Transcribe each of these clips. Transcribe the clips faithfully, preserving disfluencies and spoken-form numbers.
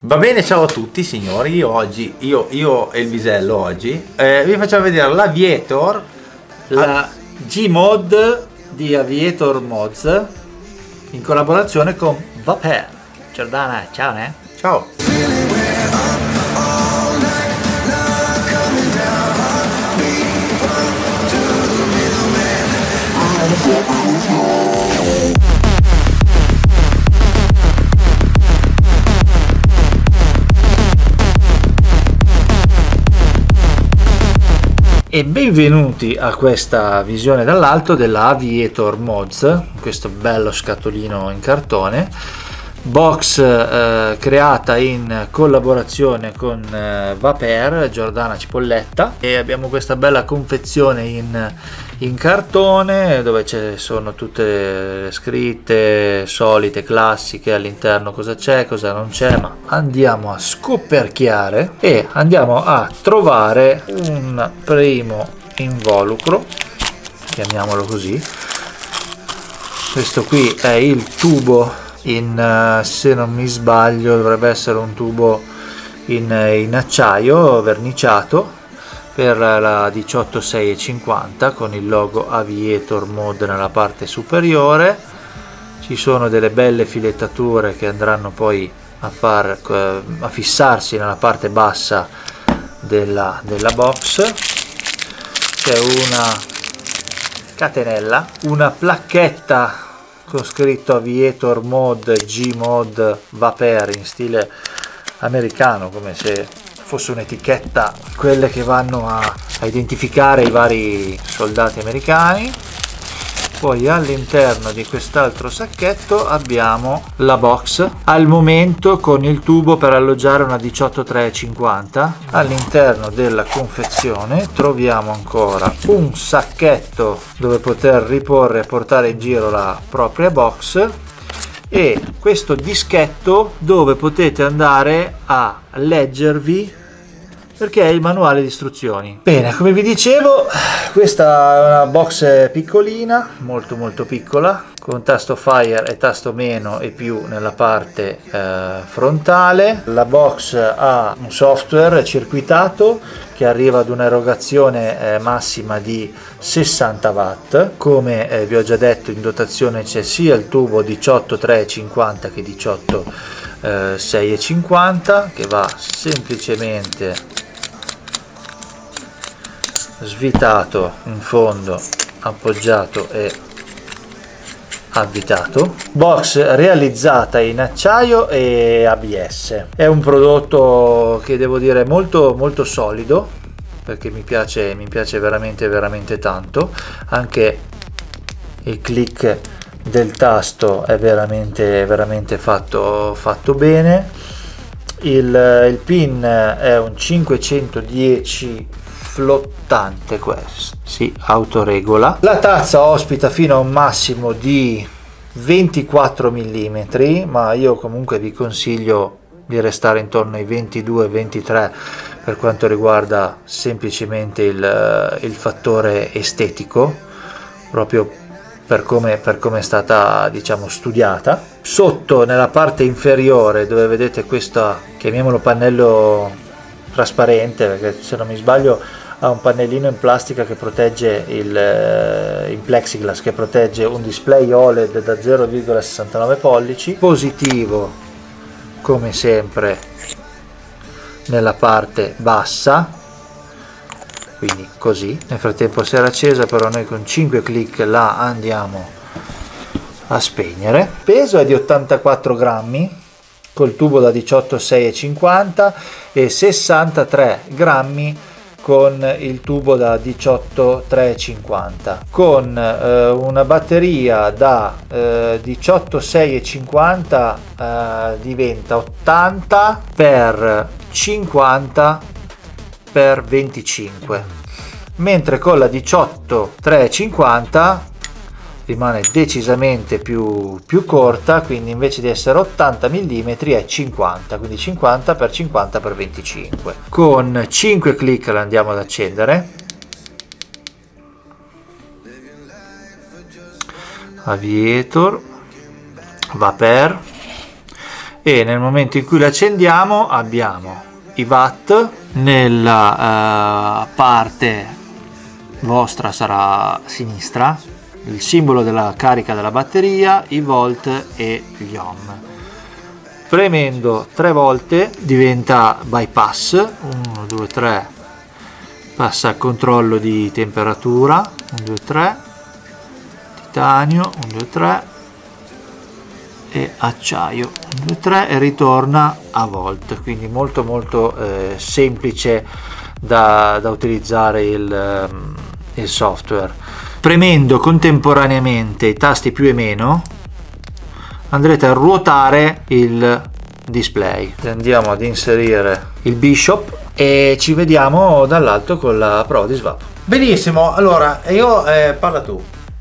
Va bene, ciao a tutti signori, oggi io, io e il Visello oggi eh, vi facciamo vedere l'Aviator, la G-Mod di Aviator Mods in collaborazione con Vapeur. Giordana, ciao ne? Ciao! E benvenuti a questa visione dall'alto della Aviator Mods, questo bello scatolino in cartone, box eh, creata in collaborazione con eh, Vapeur, Giordana Cipolletta, e abbiamo questa bella confezione in, in cartone dove ci sono tutte le scritte solite, classiche, all'interno cosa c'è, cosa non c'è, ma andiamo a scoperchiare e andiamo a trovare un primo involucro, chiamiamolo così. Questo qui è il tubo in, uh, se non mi sbaglio dovrebbe essere un tubo in, in acciaio verniciato per la diciotto sei cinquanta con il logo Aviator Mod nella parte superiore. Ci sono delle belle filettature che andranno poi a, far, a fissarsi nella parte bassa della, della box. C'è una catenella, una placchetta con scritto Aviator Mod G-Mod Vapeur in stile americano, come se fosse un'etichetta, quelle che vanno a, a identificare i vari soldati americani. Poi all'interno di quest'altro sacchetto abbiamo la box, al momento con il tubo per alloggiare una diciotto tre cinquanta. All'interno della confezione troviamo ancora un sacchetto dove poter riporre e portare in giro la propria box e questo dischetto dove potete andare a leggervi, perché è il manuale di istruzioni. Bene, come vi dicevo, questa è una box piccolina, molto molto piccola, con tasto fire e tasto meno e più nella parte eh, frontale. La box ha un software circuitato che arriva ad un'erogazione eh, massima di sessanta watt. Come eh, vi ho già detto, in dotazione c'è sia il tubo diciotto tre cinquanta che diciotto sei cinquanta, che va semplicemente svitato in fondo, appoggiato e avvitato. Box realizzata in acciaio e A B S. È un prodotto che devo dire molto molto solido, perché mi piace mi piace veramente veramente tanto. Anche il click del tasto è veramente veramente fatto fatto bene. Il, il pin è un cinquecentodieci flottante, questo si autoregola. La tazza ospita fino a un massimo di ventiquattro millimetri, ma io comunque vi consiglio di restare intorno ai ventidue ventitré per quanto riguarda semplicemente il, il fattore estetico, proprio per come, per come è stata, diciamo, studiata. Sotto nella parte inferiore, dove vedete questo, chiamiamolo pannello trasparente, perché se non mi sbaglio ha un pannellino in plastica che protegge il, il plexiglass, che protegge un display O L E D da zero virgola sessantanove pollici. Positivo come sempre nella parte bassa, quindi così. Nel frattempo si era accesa, però noi con cinque clic la andiamo a spegnere. Peso è di ottantaquattro grammi col tubo da diciotto sei cinquanta e sessantatré grammi con il tubo da diciotto tre cinquanta, con eh, una batteria da eh, diciotto sei cinquanta eh, diventa ottanta per cinquanta per venticinque, mentre con la diciotto tre cinquanta rimane decisamente più, più corta, quindi invece di essere ottanta millimetri è cinquanta, quindi cinquanta per cinquanta per venticinque. Con cinque clic la andiamo ad accendere. Aviator Vapeur e nel momento in cui lo accendiamo abbiamo i watt, nella uh, parte vostra sarà a sinistra il simbolo della carica della batteria, i volt e gli ohm. Premendo tre volte diventa bypass, uno due tre, passa al controllo di temperatura, uno due tre, titanio, uno due tre e acciaio, uno due tre, e ritorna a volt, quindi molto molto eh, semplice da, da utilizzare il, il software. Premendo contemporaneamente i tasti più e meno andrete a ruotare il display. Andiamo ad inserire il Bishop e ci vediamo dall'alto con la prova di swap. Benissimo, allora io eh, parla tu.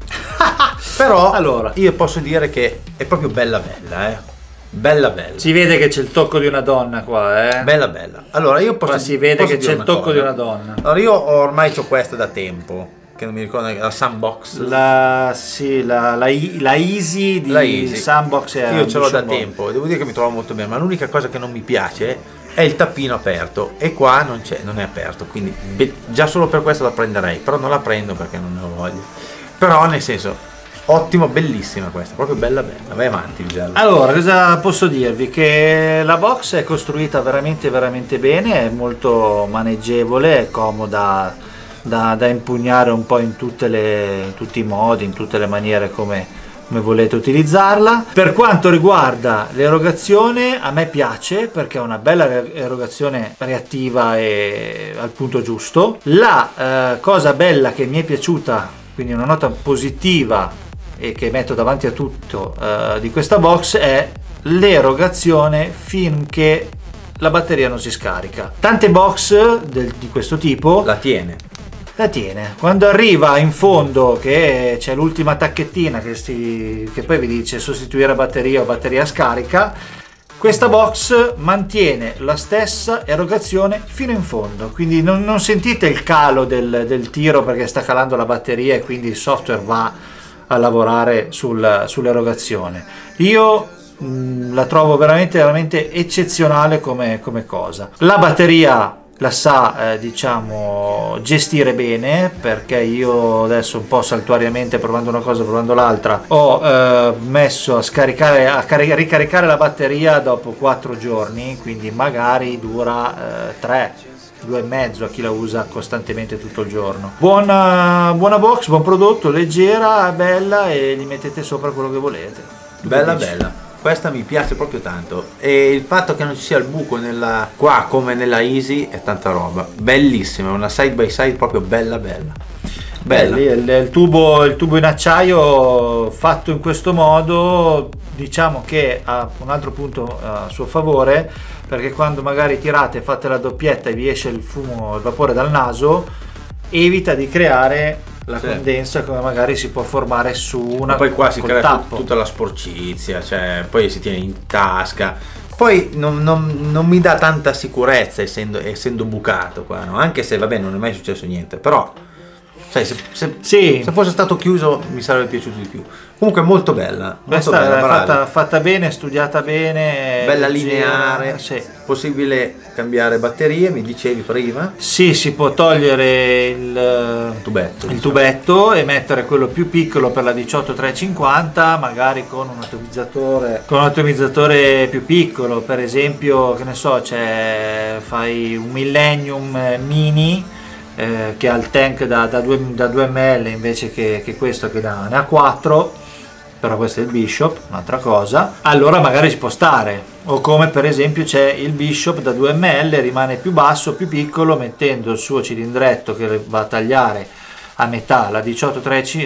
Però allora io posso dire che è proprio bella bella, eh. Bella bella. Si vede che c'è il tocco di una donna qua, eh. Bella bella. Allora io posso Qua si vede posso che c'è il tocco cosa. di una donna. Allora io ormai ho questa da tempo, che non mi ricordo, la Sunbox. La sì, la, la, la Easy di La Easy. Sunbox è io ce l'ho da Box. tempo, devo dire che mi trovo molto bene, ma l'unica cosa che non mi piace è il tappino aperto, e qua non c'è, non è aperto, quindi be- già solo per questo la prenderei, però non la prendo perché non ne ho voglia. Però nel senso, ottimo, bellissima questa, proprio bella bella. Vai avanti, Visello. Allora, cosa posso dirvi? Che la box è costruita veramente veramente bene, è molto maneggevole, è comoda da, da impugnare un po' in, tutte le, in tutti i modi, in tutte le maniere come, come volete utilizzarla. Per quanto riguarda l'erogazione, a me piace perché è una bella erogazione reattiva e al punto giusto. La eh, cosa bella che mi è piaciuta, quindi una nota positiva e che metto davanti a tutto uh, di questa box, è l'erogazione finché la batteria non si scarica. Tante box del, di questo tipo La tiene. la tiene. Quando arriva in fondo che c'è l'ultima tacchettina che, si, che poi vi dice sostituire batteria o batteria scarica, questa box mantiene la stessa erogazione fino in fondo, quindi non, non sentite il calo del, del tiro perché sta calando la batteria e quindi il software va a lavorare sul, sull'erogazione. Io mh, la trovo veramente veramente eccezionale come, come cosa. La batteria la sa eh, diciamo gestire bene, perché io adesso un po' saltuariamente, provando una cosa provando l'altra, ho eh, messo a scaricare a cari- ricaricare la batteria dopo quattro giorni, quindi magari dura eh, tre, due e mezzo a chi la usa costantemente tutto il giorno. Buona, buona box, buon prodotto, leggera, bella, e gli mettete sopra quello che volete. Bella bella. Questa mi piace proprio tanto, e il fatto che non ci sia il buco nella qua come nella Easy è tanta roba. Bellissima, una side by side proprio bella bella. Bella. Belli, il, il, tubo, il tubo in acciaio fatto in questo modo, diciamo che ha un altro punto a suo favore, perché quando magari tirate, fate la doppietta e vi esce il fumo, il vapore dal naso, evita di creare la sì. condensa come magari si può formare su una. Ma poi qua si crea tappo. tutta la sporcizia, cioè poi si tiene in tasca. Poi non, non, non mi dà tanta sicurezza essendo, essendo bucato qua, no? Anche se vabbè non è mai successo niente, però sai, se, se, sì. se fosse stato chiuso mi sarebbe piaciuto di più. Comunque molto bella, molto questa bella, è fatta, fatta bene, studiata bene, bella leggera, lineare. sì. Possibile cambiare batterie, mi dicevi prima? Sì, si può togliere il tubetto, il diciamo. tubetto e mettere quello più piccolo per la diciotto trecentocinquanta, magari con un atomizzatore con un atomizzatore più piccolo, per esempio, che ne so, c'è fai un Millennium Mini eh, che ha il tank da, da, due, da due millilitri invece che, che questo che da, ne ha quattro, però questo è il Bishop, un'altra cosa, allora magari ci può stare. O come per esempio c'è il Bishop da due millilitri, rimane più basso, più piccolo, mettendo il suo cilindretto che va a tagliare a metà la diciotto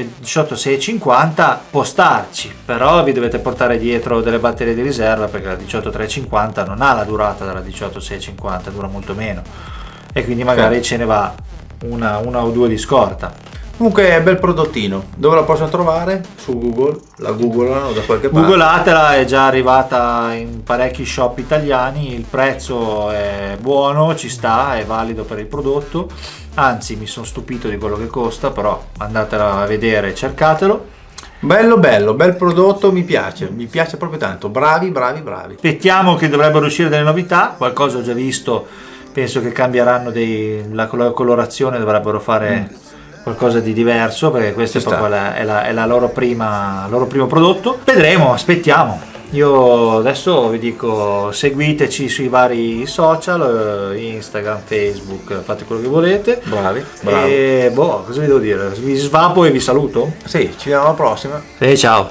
seicentocinquanta, può starci, però vi dovete portare dietro delle batterie di riserva, perché la diciotto trecentocinquanta non ha la durata della diciotto seicentocinquanta, dura molto meno, e quindi magari ce ne va una, una o due di scorta. Comunque è bel prodottino. Dove la possono trovare? Su Google? La googolano da qualche parte? Googlatela, è già arrivata in parecchi shop italiani, il prezzo è buono, ci sta, è valido per il prodotto, anzi mi sono stupito di quello che costa, però andatela a vedere, cercatelo. Bello bello, bel prodotto, mi piace, mi piace proprio tanto, bravi bravi bravi. Aspettiamo che dovrebbero uscire delle novità, qualcosa ho già visto, penso che cambieranno dei, la, la colorazione, dovrebbero fare mm. qualcosa di diverso, perché questo è proprio la, è, la, è la loro prima, loro primo prodotto. Vedremo, aspettiamo. Io adesso vi dico, seguiteci sui vari social, Instagram, Facebook, fate quello che volete. Bravi, bravi. E boh, cosa vi devo dire? Vi svapo e vi saluto. Sì, ci vediamo alla prossima. E ciao.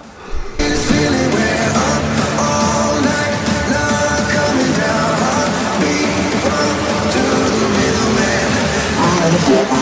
Yeah.